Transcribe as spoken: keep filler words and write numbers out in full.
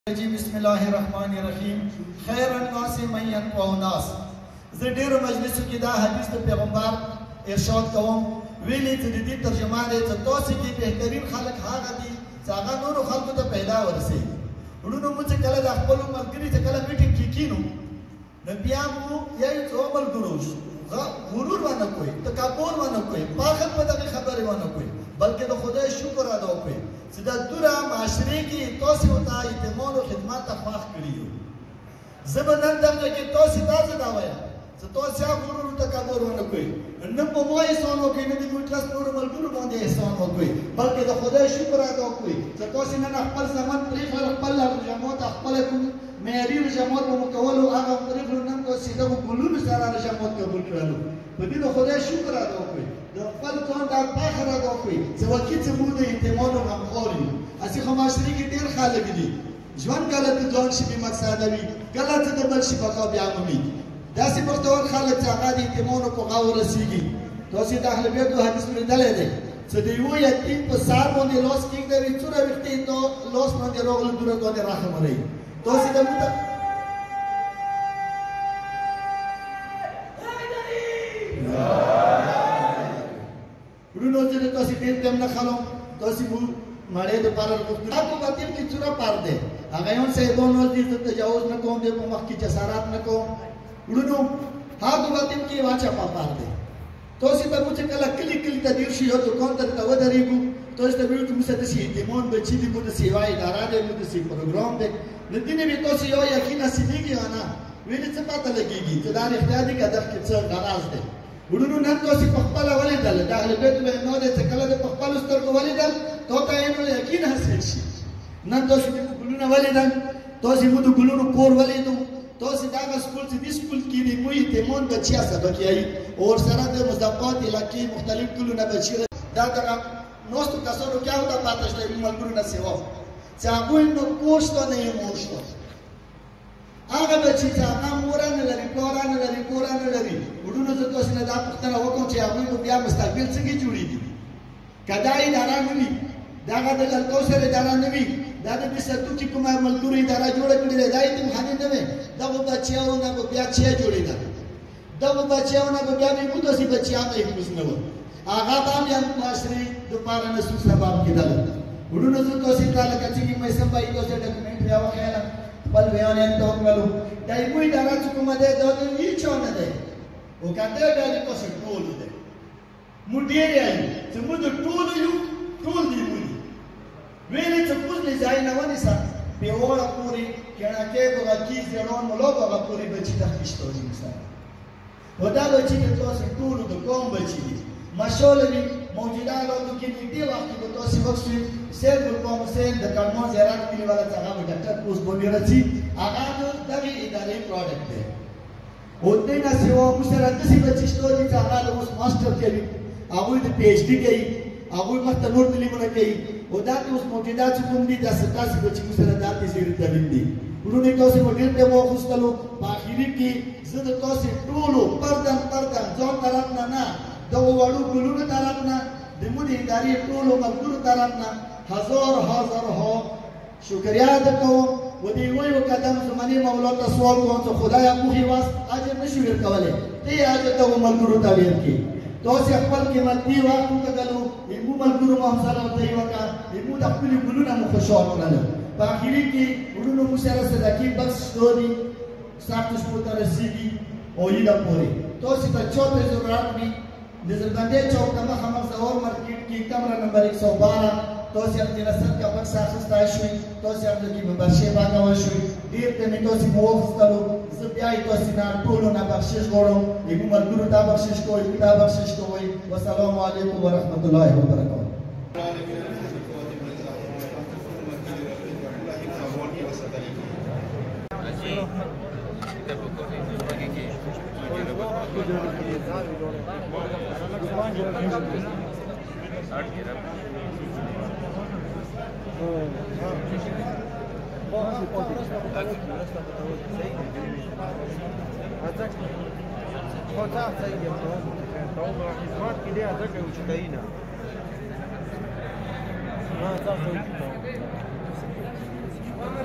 بسم الله الرحمن الرحیم خیر الناس من ينفع الناس. زه ډیرو مجلسو کې دا حدیث د پیغمبر ارشاد کوم ویلې چې د دې ترجمه دی چې تاسو کې بهترین خلک هغه دي چې هغه نورو خلکو ته پیدا ورسوي. وروڼو موږ چې کله د خپلو ملګري چې کله میټینګ کې کینو نو بیا مو یو څو ملګرو غرور ونه کوئ، تکبر ونه کوئ، باخل په دغې خبرې ونه کوئ، بلکې د خدای شکر ادا وکړئ چې د دوره معاشرې کې تاسو ورته اعتماد او خدمت ته خوښ کړي یو. زه به نن دغه کې تاسو ته زه دا وایم چې تاسو هغه غرور او تکبر ونه کوئ، نه په ما احسان وکړئ، نه د موږ کس نورو ملګرو باندې احسان وکړئ، بلکې د خدای شکر ادا وکړئ چې تاسو نن خپل زمان پرېښول، خپل رجمات خپله کوم معیاري رجمات به مو کولو هغه پرېښلو، نن تاسو دغو ګلونو سره رجمات قبول کړلو. په دې د خدای شکر ادا وکړئ، د خپل ځان دا فخر ادا وکړئ چې وکیل چې موږ د اعتماد او غمخوار یو. هسې خو معاشرې کې ډېر خلک دي ژوند کله د ځان شي بې مقصده وي، کله چې د بل شي بقا بیا وي. داسې بختور خلک چې هغه د اعتماد په غاړه ورسېږي. تاسو د اهل بیتو حدیث مې لیدلی دی چې د یوه یتیم په سر باندې لاس کېږدوي، څومره ویښته یې لاس باندې راغله دوره باندې رحم ولرئ. تاسو د موږ وروڼو چې د تاسو ډېر ټایم نه خلم تاسو مو مړې دپاره غوښتل هغه باطل کې څومره پار دی هغه یون صاحبان ول دي زه تجاوز نه کوم، د په مخ کې جسارات نه کوم. وروڼو هغه باطل کې واچا پار دی. تاسو ته موږ کله کلی کلی ته ډېر شي یو دوکان ته ته ودرېږو، تاسو ته ویل چې موږ داسې اعتماد بچي دي، موږ د سیوا اداره دی، موږ داسې پروګرام دی. نو دینې وي تاسو یو یقین حاصلېږي یا نه ویلې څه پته لګېږي چې دا رښتیا دي که دغه کې څه غراض دی. وروڼو نن تاسو په خپله ولیدل د اهل بیتو وینا دی چې کله د په خپلو سترګو ولیدل تا ته یې نو یقین حاصل شي. نن تاسو د ګلونه ولیدل، تاسو مو د ګلونو کور ولیدو، تاسو د هغه سکول چې دې سکول کې دی مو اعتماد بچیا سبق یایي او ورسره د مضافات علاقې مختلف کلونه بچي دا دغه ناستو کسانو کې هغه ته پاته شته ملګرو نه سیوا چې هغوی نو کور شته نه یې مور شته. هغه بچي چې هغه مور نه لري، پلار نه لري، کور نه لري. وروڼو زه تاسو نه دا پوښتنه وکړم چې هغوی نو بیا مستقبل څنګه جوړېږي؟ که دا اداره نه وي، دغه د للکوثر اداره نه وي، دا د بېسدو کې کومه ملګرو اداره جوړه کړې ده، دا یتیمخانې نه وې، دغو بچیانو نه به بیا چیا جوړېده، دغو بچیانو نه به بیا بې مو داسې بچیان محفوظ نه وه، هغه به هم بیا معاشرې دپاره نسو سبب کېدل. وروڼو زه تاسو ته لکه څنګه مې سم وایي تاسو ډاکومنټ بیا وښیله خپل بیان یې ته وکړلو. دا یې موږ اداره چې کومه دی دا د هېچا نه دی، او که دی بیا د تاسو ټولو دی. موږ ډېر یایو چې موږ د ټولو یو، ټول دې موږ دي. ویلې چې کوزلې ځای نه ونیسه پیواړه پورې کڼکۍ بغکي زیړان ملا به هغه پورې بچي تخیشته دي سره. خو دا بچي د تاسو ټولو د قوم بچي دي. مشاله وي موجوده حالاتو کې نږدې وخت کې به تاسو وکړئ سید ګلبام حسین د کلمان زیارت کلي والا چې هغه به ډاکټر پوسټ باندې راځي، هغه د دغې ادارې پروډکټ دی. او دې نه سوا موږ سره داسې بچي شته دي چې هغه اوس ماسټر کوي، هغوی د پي ایچ ډي کوي، هغوی مخته نور تعلیمونه کوي، او دا چې اوس موجوده چې کوم دي داسې داسې بچي موږ سره دا زیر تعلیم دي. وروڼو تاسو به ډېر ټایم واخیستلو. په اخري کې زه د تاسو ټولو پردن پردن ځان طرف نه نه دغو وړو ګلونو طرف نه د مو د ادارې ټولو ملګرو طرف نه هزار هزارها شکریا ادا کوم. و د یوه یو قدم زمانې مولا ته سوال کوم چې خدایه موږ یې واس اجر نه شو ورکولی، ته یې اجر دغو ملګرو ته ورکړي. تاسو خپل قیمتي وخت وکړلو، زموږ ملګرو مو حوصله ورته یې وکړه، زموږ د خپلې ګلونه مو خوشحال کړل. په اخري کې وروڼو موږ سره صدقې بکس شته دي، سختو شپو ته رسېږي او عیده پورې. تاسو ته چا ته ضرورت وي نظربندی چوک ته مخامخ زور مارکیټ کې کمره نمبر یک سو بارہ تاسو هم د رسد کا بکس اخیستی شوئ، تاسو هم دکې مبارشې باندې شوئ. ډېر ته مې تاسو مو واخیستلو. زه بیا یې تاسو نه ټولو نه بخشش غواړم، زموږ ملګرو ته بخشش کوئ، موږ ته بخشش کوئ. والسلام علیکم ورحمة الله وبرکاته. Nah,